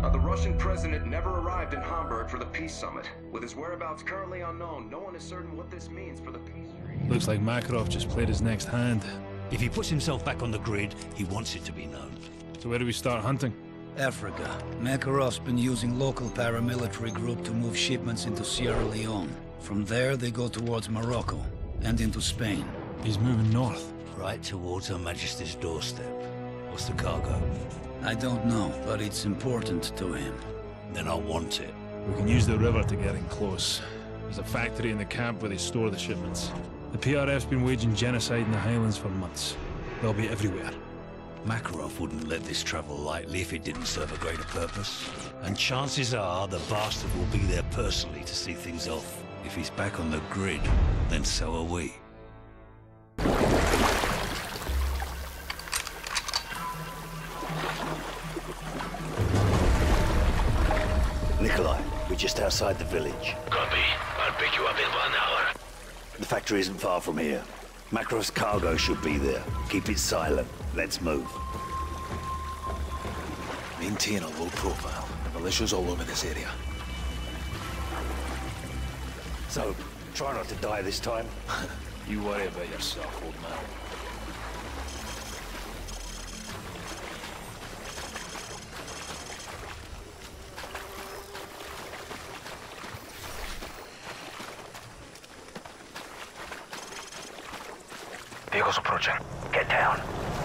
The Russian president never arrived in Hamburg for the peace summit. With his whereabouts currently unknown, no one is certain what this means for the peace treaty. Looks like Makarov just played his next hand. If he puts himself back on the grid, he wants it to be known. So where do we start hunting? Africa. Makarov's been using local paramilitary group to move shipments into Sierra Leone. From there, they go towards Morocco and into Spain. He's moving north. Right towards Her Majesty's doorstep. What's the cargo? I don't know, but it's important to him. Then I want it. We can use the river to get in close. There's a factory in the camp where they store the shipments. The PRF's been waging genocide in the Highlands for months. They'll be everywhere. Makarov wouldn't let this travel lightly if it didn't serve a greater purpose. And chances are the bastard will be there personally to see things off. If he's back on the grid, then so are we. Nikolai, we're just outside the village. Copy. I'll pick you up in 1 hour. The factory isn't far from here. Makarov's cargo should be there. Keep it silent. Let's move. Maintain a low profile. The militia's all over this area. So, try not to die this time. You worry about yourself, old man. Vehicles approaching. Get down.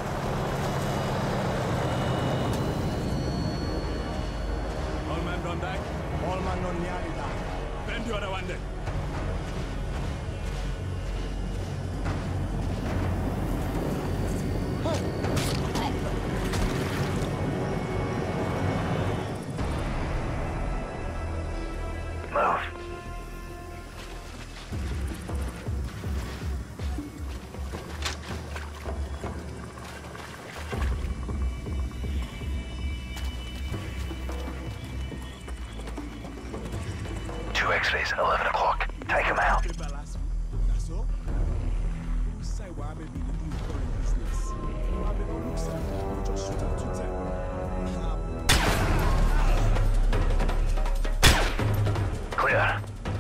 All men on deck. All men on realidad. Bend you around it. Move. Two X-rays, 11 o'clock. Take them out. That's all? Say what I may be the new foreign business. I may not look sad. Just shoot up to 10. Clear.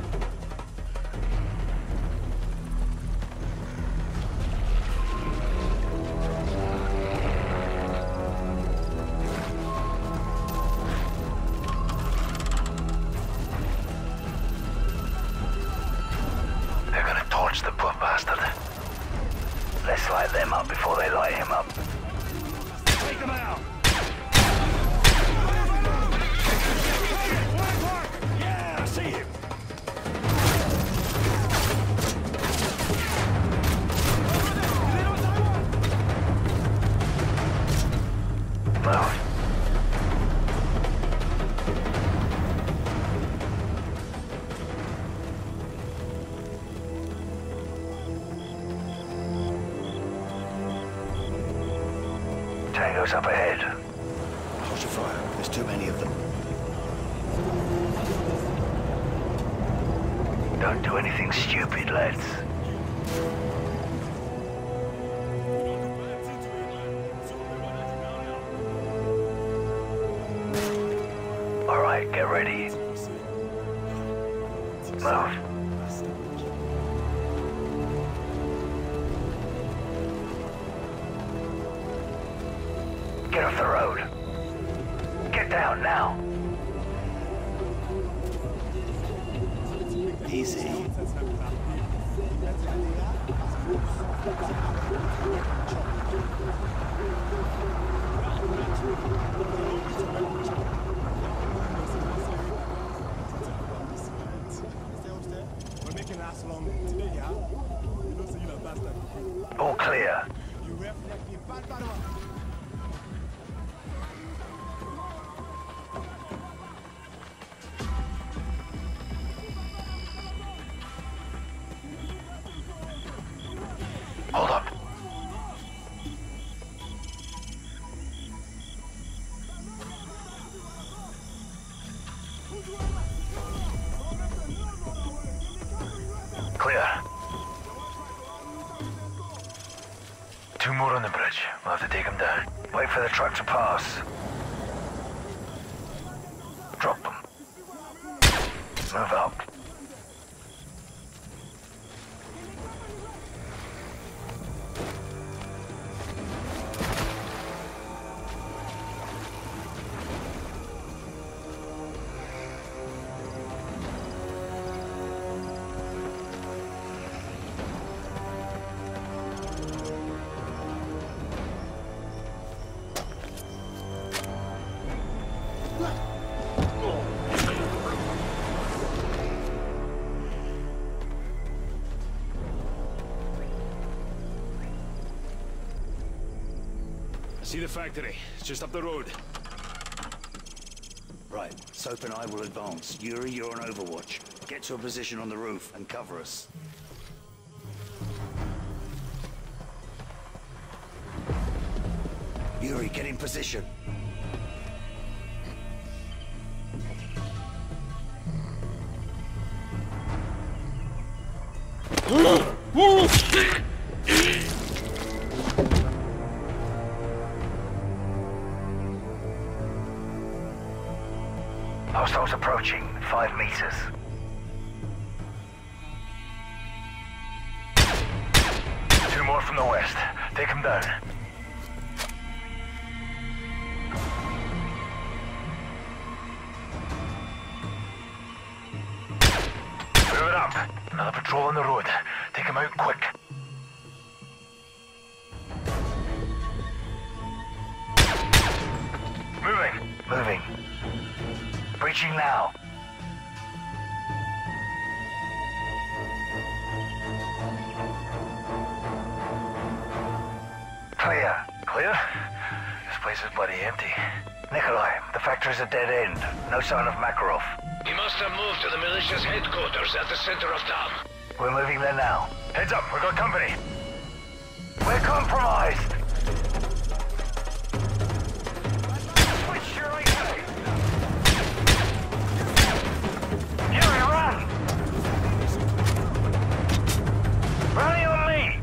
They're gonna torch the poor bastard. Let's light them up before they light him up. Take them out! Yeah, I see him! Move. Tango's up ahead. Hold your fire. There's too many of them. Don't do anything stupid, lads. All right, get ready. Move. Get off the road. Get down now. Easy. We're making us long today, yeah? You don't say you like bastard. All clear. You reflect the bad bad one. Hold up. Clear. Two more on the bridge. We'll have to take them down. Wait for the truck to pass. See the factory. It's just up the road. Right, Soap and I will advance. Yuri, you're on Overwatch. Get to a position on the roof and cover us. Yuri, get in position. Hostiles approaching, 5 meters. Two more from the west. Take them down. Move it up. Another patrol on the road. Take them out quick. Moving. Breaching now. Clear? This place is bloody empty. Nikolai, the factory's a dead end. No sign of Makarov. He must have moved to the militia's headquarters at the center of town. We're moving there now. Heads up, we've got company. We're compromised! Switch your right way! Yuri, run! Running on me!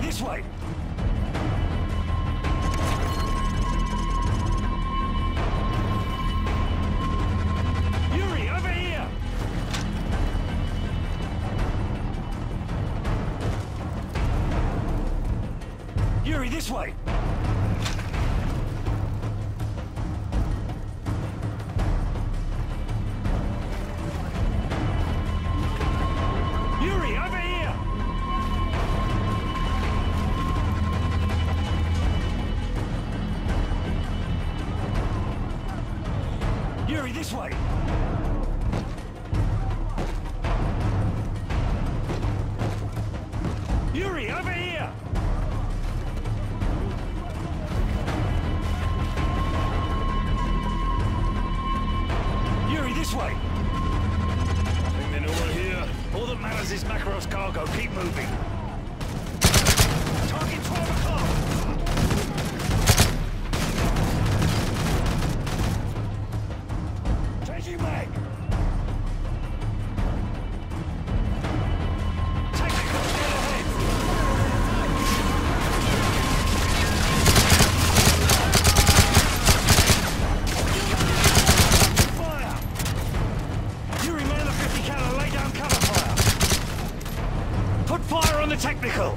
this way! Yuri, over here! Yuri, this way! Yuri, over here! Yuri, this way! Yuri, over here! Yuri, this way! I think they know we're here. All that matters is Makarov's cargo. Keep moving. Target 12 o'clock! Changing mag! Tactical, get ahead! Fire! Yuri, man the 50 cal, lay down cover fire! Put fire on the technical!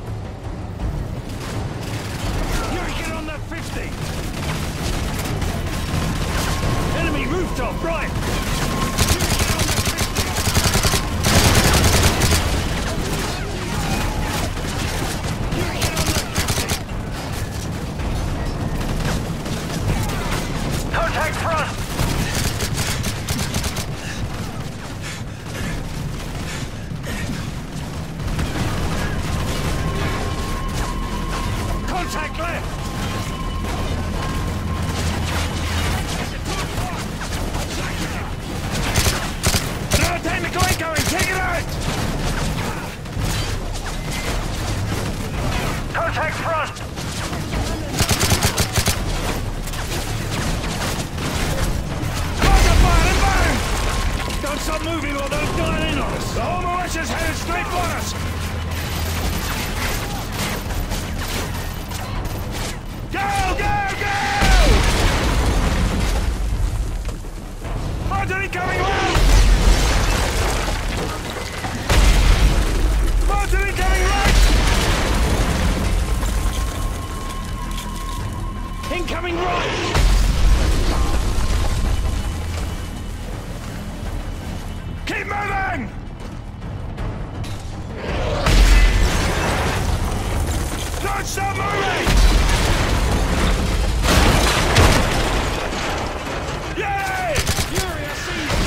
Yuri, get on that 50! Enemy rooftop, right! Yuri, get on that 50! Contact front! Contact left! Another technical incoming! Take it out! Contact front! Contact fire inbound! Don't stop moving or they'll dial in on us! The whole militia's headed straight for us! Go, go, go! Artillery coming right! Artillery coming right! Incoming right! Keep moving! Don't stop moving! Yay! Yuri, I see you!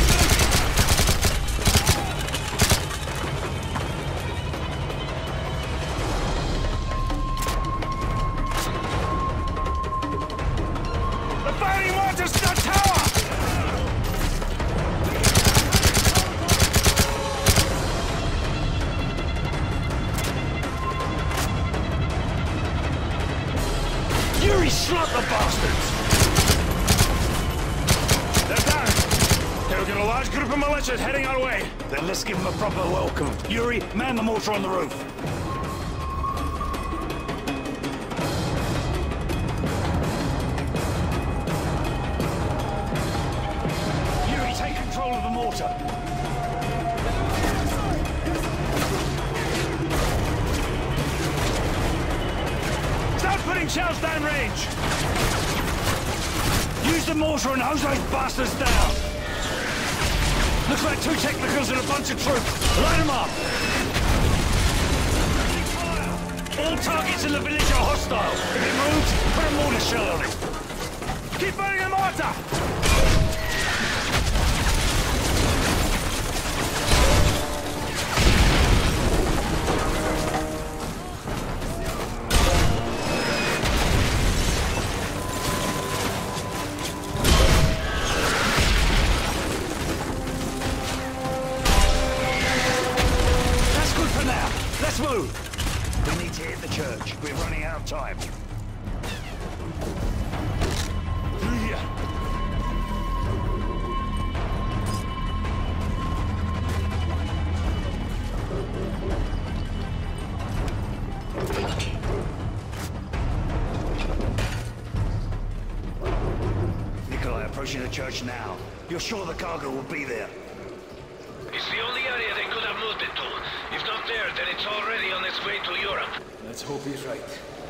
The fighting waters the tower! Yuri, slot the bastards! They're down! We've got a large group of militias heading our way. Then let's give them a proper welcome. Yuri, man the mortar on the roof. Yuri, take control of the mortar. Start putting shells downrange. Use the mortar and hose those bastards down. Looks like 2 technicals and a bunch of troops. Line them up. All targets in the village are hostile. If it moves, put a mortar shell on it. Keep burning the mortar! Let's move! We need to hit the church. We're running out of time. church now. You're sure the cargo will be there? It's the only area they could have moved it to. If not there, then it's already on its way to Europe. Let's hope he's right.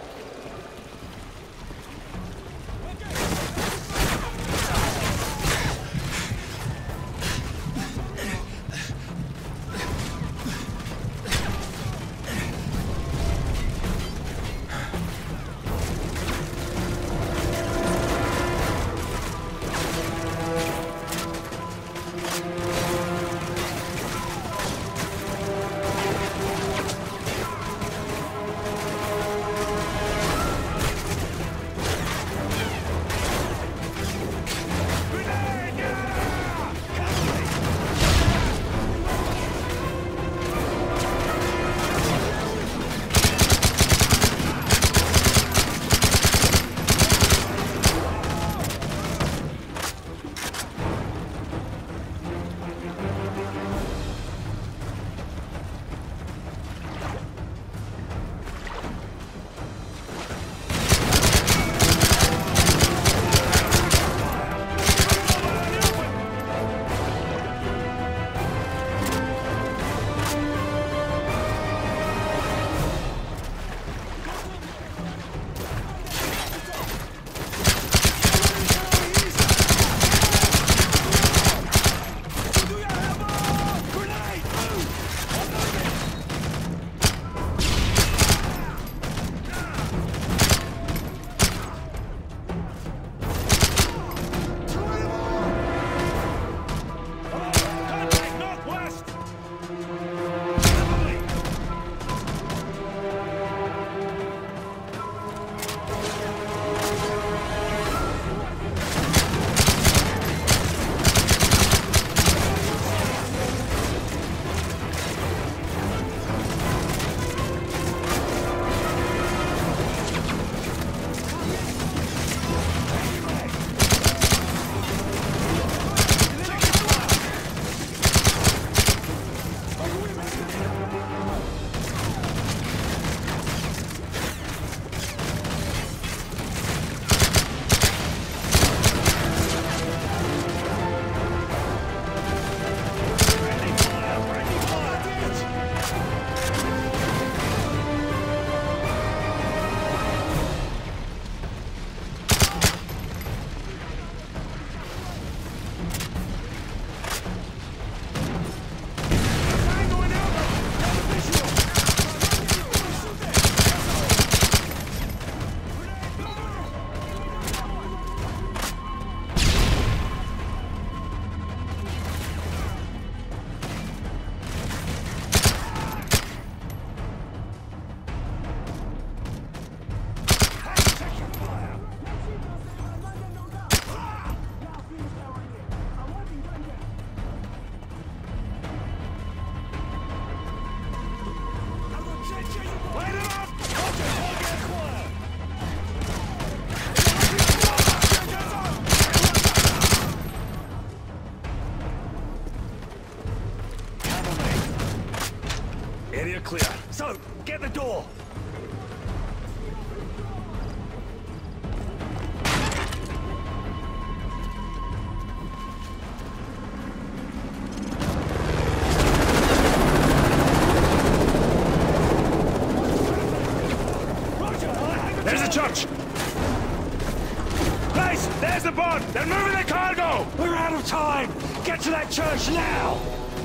Area clear. So, get the door! There's the church! Guys, there's the boat! They're moving the cargo! We're out of time! Get to that church now!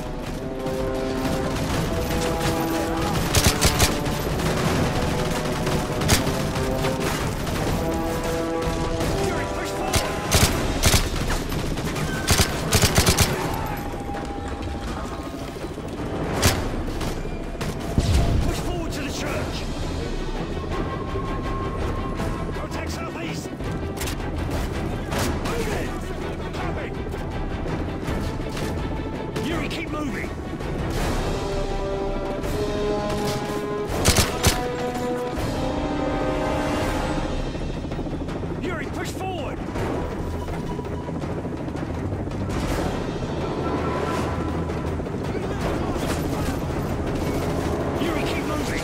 Keep moving! Yuri, push forward! Yuri, keep moving!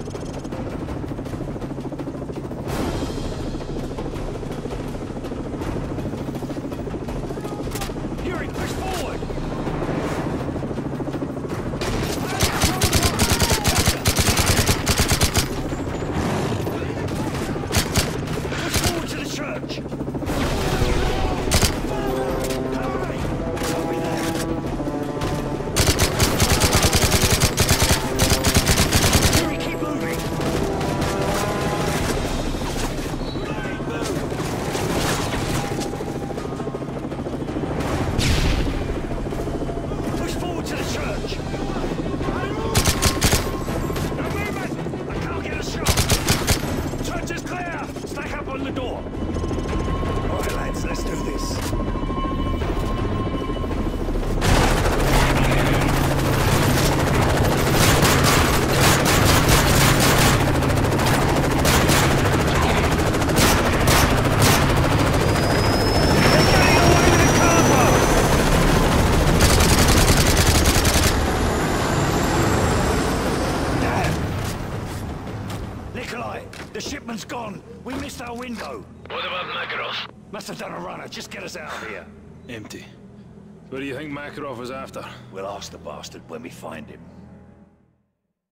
Yuri, push forward! Push forward to the church! Yuri, keep moving! Push forward to the church! No movement! I can't get a shot! Church is clear! Stack up on the door! Alright lads, let's do this. Nikolai, the shipment's gone. We missed our window. What about Makarov? Must have done a runner. Just get us out of here. Empty. What do you think Makarov was after? We'll ask the bastard when we find him.